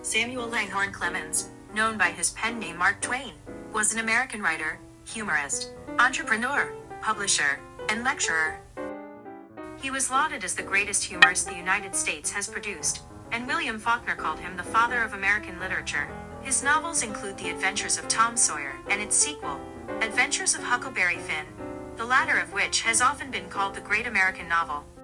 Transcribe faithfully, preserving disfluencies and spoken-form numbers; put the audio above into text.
Samuel Langhorne Clemens, known by his pen name Mark Twain, was an American writer, humorist, entrepreneur, publisher, and lecturer. He was lauded as the greatest humorist the United States has produced, and William Faulkner called him the father of American literature. His novels include The Adventures of Tom Sawyer and its sequel, Adventures of Huckleberry Finn, the latter of which has often been called the Great American Novel.